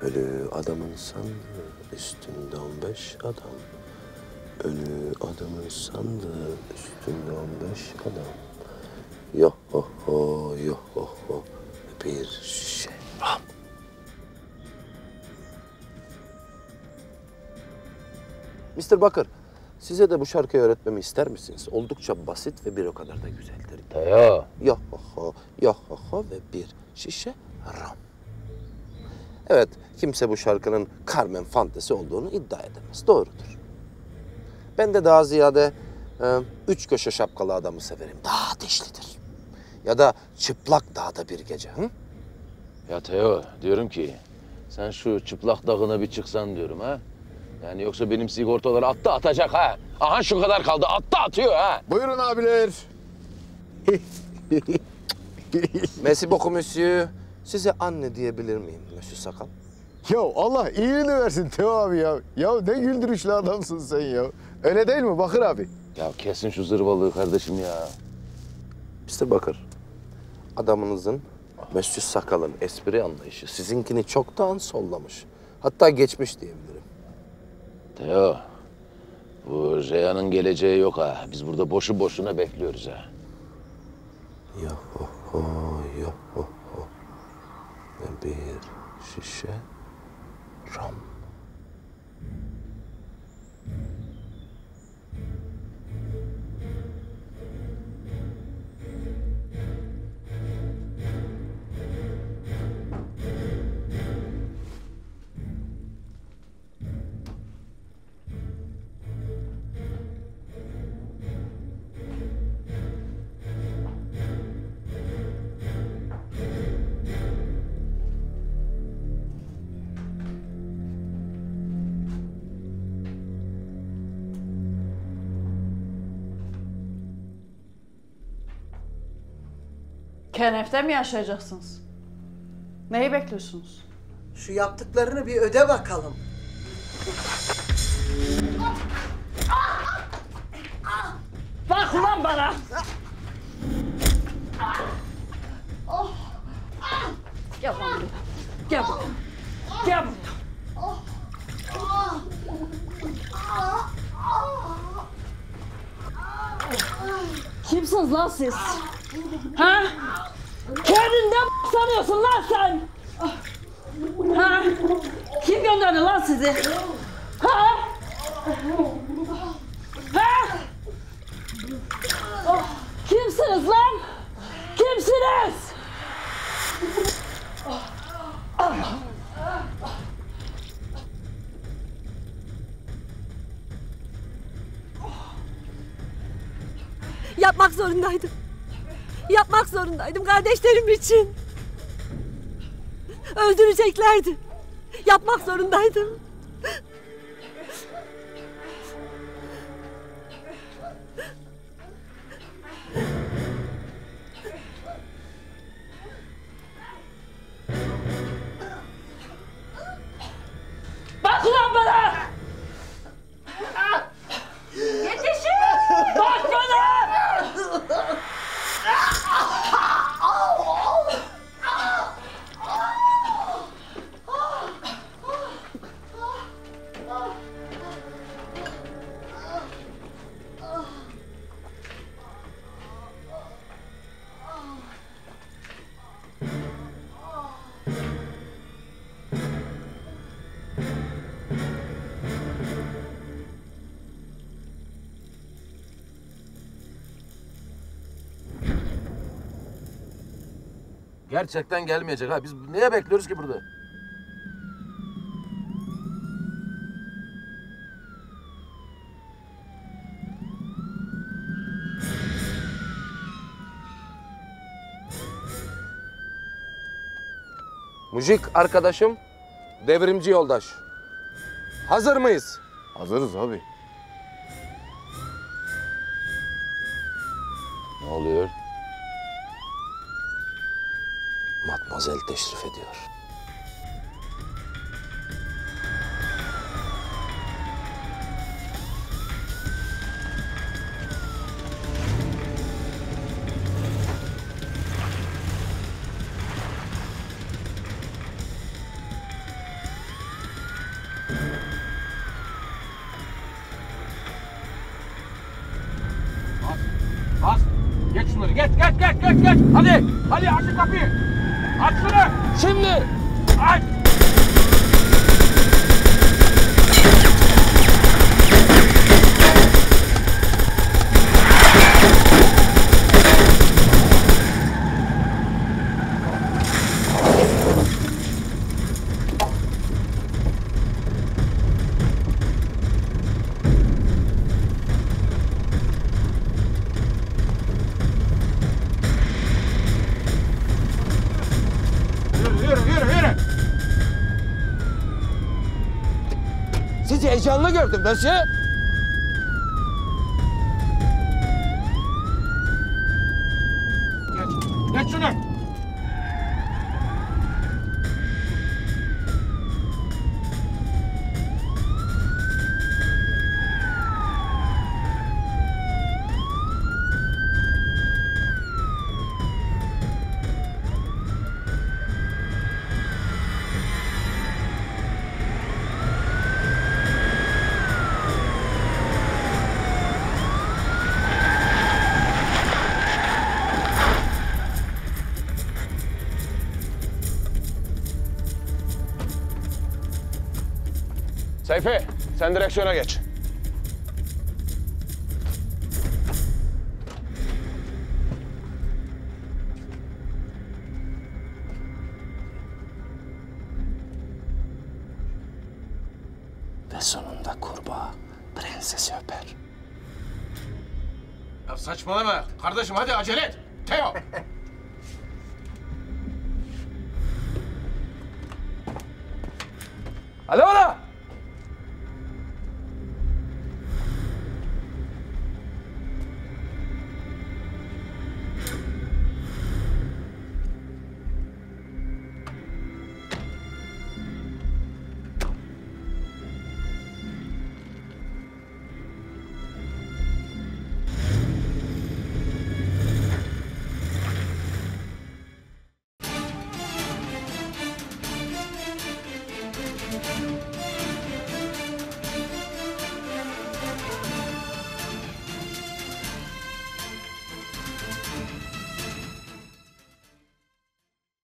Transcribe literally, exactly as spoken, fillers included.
Ölü adamın sandığı üstünde on beş adam. Ölü adamın sandığı üstünde on beş adam. Yo ho ho, yo ho ho. Bir şişe ram. mister Bakır, size de bu şarkıyı öğretmemi ister misiniz? Oldukça basit ve bir o kadar da güzeldir. Teo. Yo ho ho, yo ho ho ve bir şişe ram. Evet, kimse bu şarkının Carmen Fantesi olduğunu iddia edemez. Doğrudur. Ben de daha ziyade e, üç köşe şapkalı adamı severim. Daha ateşlidir. Ya da çıplak dağda bir gece. Hı? Ya Teo, diyorum ki sen şu çıplak dağına bir çıksan diyorum ha. Yani yoksa benim sigortaları attı atacak ha. Aha şu kadar kaldı, attı atıyor ha. Buyurun abiler. Merci beaucoup monsieur. Size anne diyebilir miyim Monsieur Sakal? Ya Allah iyiliğini versin Teo abi ya. Ya ne güldürüşlü adamsın sen ya. Öyle değil mi Bakır abi? Ya kesin şu zırvalığı kardeşim ya. mister Bakır, adamınızın Monsieur Sakal'ın espri anlayışı sizinkini çoktan sollamış. Hatta geçmiş diyebilirim. Teo, bu Reyhan'ın geleceği yok ha. Biz burada boşu boşuna bekliyoruz ha. Yo ho ho, yo ho ho. Ve bir şişe ram. Kenefte mi yaşayacaksınız? Neyi bekliyorsunuz? Şu yaptıklarını bir öde bakalım. Bak ulan bana! Gel buraya. Gel buraya. Gel buraya. Kimsiniz lan siz? Ha? Kendinden sanıyorsun lan sen? Ha? Kim gönderdi lan sizi? Ha? Ha? Kimsiniz lan? Kimsiniz? Yapmak zorundaydım. Yapmak zorundaydım kardeşlerim için. Öldüreceklerdi. Yapmak zorundaydım. Bak ulan bana! Yetişin! Bak bana! Gerçekten gelmeyecek ha. Biz neye bekliyoruz ki burada? Mujik arkadaşım, devrimci yoldaş. Hazır mıyız? Hazırız abi. Ne oluyor? Matmazel teşrif ediyor. Geç şunları, geç, geç, geç, geç, geç. Hadi, hadi aç şu kapıyı. Aç şunu. Şimdi. Aç. Yürü, yürü, yürü, yürü. Sizi heyecanlı gördüm nasıl? Geç, geç şunu. Seyfi, sen direksiyona geç. Ve sonunda kurbağa prensesi öper. Ya saçmalama. Kardeşim hadi acele et. Teo. Hadi bana.